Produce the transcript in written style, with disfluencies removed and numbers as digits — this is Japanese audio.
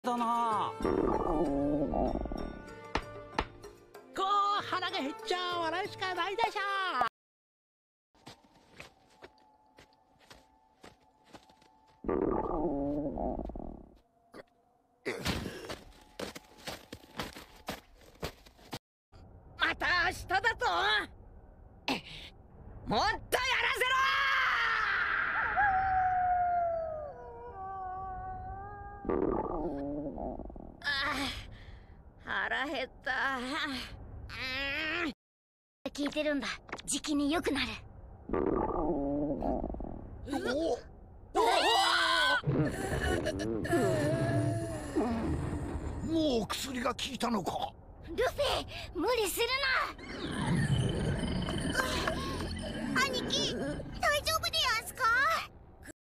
だな。 腹が減っちゃう。笑うしかないでしょ。また明日だと。もっとやらせろ。腹減った。 聞いてるんだ。じきに良くなる。 もう薬が効いたのか。 ルフィ、無理するな。兄貴、大丈夫